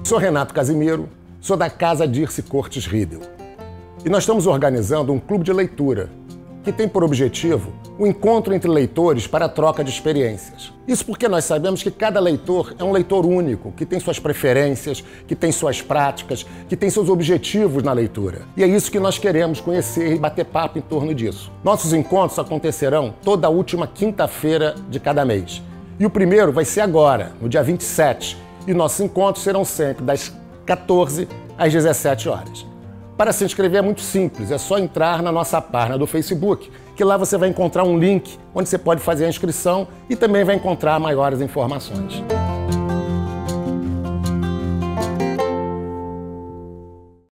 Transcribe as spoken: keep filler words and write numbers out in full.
Sou Renato Casimiro, sou da Casa Dirce Cortes Riedel. E nós estamos organizando um clube de leitura que tem por objetivo o encontro entre leitores para a troca de experiências. Isso porque nós sabemos que cada leitor é um leitor único, que tem suas preferências, que tem suas práticas, que tem seus objetivos na leitura. E é isso que nós queremos conhecer e bater papo em torno disso. Nossos encontros acontecerão toda a última quinta-feira de cada mês. E o primeiro vai ser agora, no dia vinte e sete, e nossos encontros serão sempre das quatorze às dezessete horas. Para se inscrever é muito simples, é só entrar na nossa página do Facebook, que lá você vai encontrar um link onde você pode fazer a inscrição e também vai encontrar maiores informações.